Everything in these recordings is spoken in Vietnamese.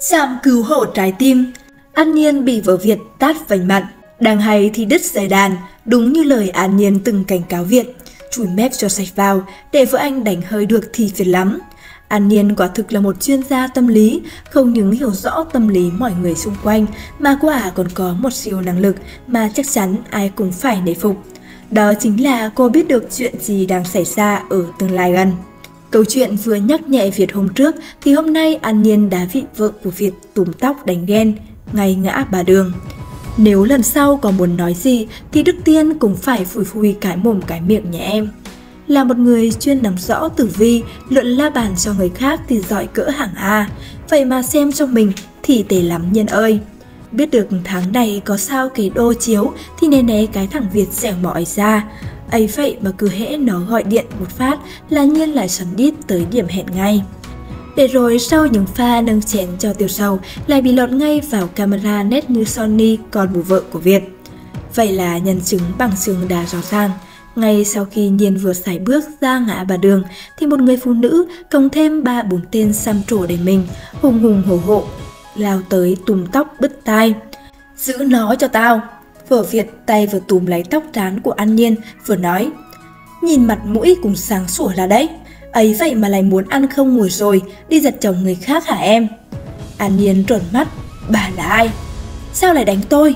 Trạm cứu hộ trái tim. An Nhiên bị vợ Việt tát vành mặn, đang hay thì đứt dây đàn, đúng như lời An Nhiên từng cảnh cáo Việt. Chùi mép cho sạch vào, để vợ anh đánh hơi được thì phiền lắm. An Nhiên quả thực là một chuyên gia tâm lý, không những hiểu rõ tâm lý mọi người xung quanh, mà quả còn có một siêu năng lực mà chắc chắn ai cũng phải nể phục. Đó chính là cô biết được chuyện gì đang xảy ra ở tương lai gần. Câu chuyện vừa nhắc nhẹ Việt hôm trước thì hôm nay An Nhiên đã bị vợ của Việt túm tóc đánh ghen, ngay ngã ba đường. Nếu lần sau có muốn nói gì thì Đức Tiên cũng phải phủi phui cái mồm cái miệng nhé em. Là một người chuyên nắm rõ tử vi, luận la bàn cho người khác thì giỏi cỡ hàng A. Vậy mà xem cho mình thì tệ lắm Nhiên ơi. Biết được tháng này có sao cái đô chiếu thì né cái thằng Việt dẻo mỏi ra. Ấy vậy mà cứ hễ nó gọi điện một phát là Nhiên lại xoắn đít tới điểm hẹn ngay. Để rồi sau những pha nâng chén cho Tiểu Sầu lại bị lọt ngay vào camera nét như Sony con bồ vợ của Việt. Vậy là nhân chứng bằng chứng đã rõ ràng. Ngay sau khi Nhiên vừa sải bước ra ngã ba đường thì một người phụ nữ cộng thêm 3-4 tên xăm trổ đầy mình, hùng hùng hổ hộ, lao tới túm tóc bứt tai. Giữ nó cho tao! Vợ Việt tay vừa túm lấy tóc trán của An Nhiên vừa nói. Nhìn mặt mũi cũng sáng sủa là đấy. Ấy vậy mà lại muốn ăn không ngồi rồi, đi giật chồng người khác hả em? An Nhiên trợn mắt. Bà là ai? Sao lại đánh tôi?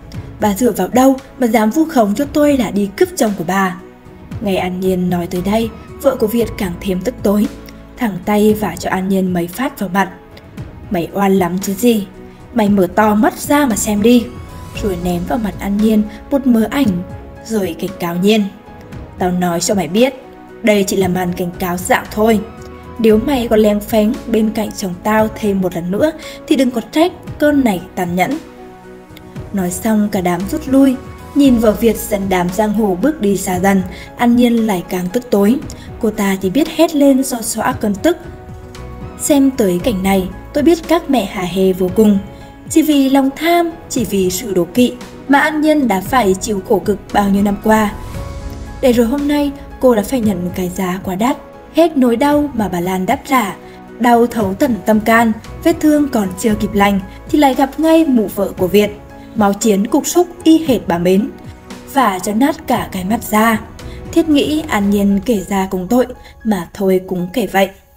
Bà dựa vào đâu mà dám vu khống cho tôi là đi cướp chồng của bà? Nghe An Nhiên nói tới đây, vợ của Việt càng thêm tức tối, thẳng tay vả cho An Nhiên mấy phát vào mặt. Mày oan lắm chứ gì? Mày mở to mắt ra mà xem đi. Rồi ném vào mặt An Nhiên một mớ ảnh, rồi cảnh cáo Nhiên. Tao nói cho mày biết, đây chỉ là màn cảnh cáo dạng thôi. Nếu mày còn leng phén bên cạnh chồng tao thêm một lần nữa thì đừng có trách cơn này tàn nhẫn. Nói xong cả đám rút lui. Nhìn vợ Việt dẫn đám giang hồ bước đi xa dần, An Nhiên lại càng tức tối. Cô ta chỉ biết hét lên do xóa cơn tức. Xem tới cảnh này, tôi biết các mẹ hả hê vô cùng. Chỉ vì lòng tham, chỉ vì sự đố kỵ mà An Nhiên đã phải chịu khổ cực bao nhiêu năm qua. Để rồi hôm nay cô đã phải nhận cái giá quá đắt. Hết nỗi đau mà bà Lan đáp trả, đau thấu tận tâm can, vết thương còn chưa kịp lành thì lại gặp ngay mụ vợ của Việt. Máu chiến cục xúc y hệt bà Mến, và cho nát cả cái mặt ra. Thiết nghĩ An Nhiên kể ra cùng tội, mà thôi cũng kể vậy.